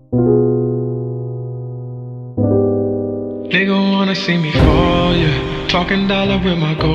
They gon' wanna see me fall, yeah. Talking dollar with my gold.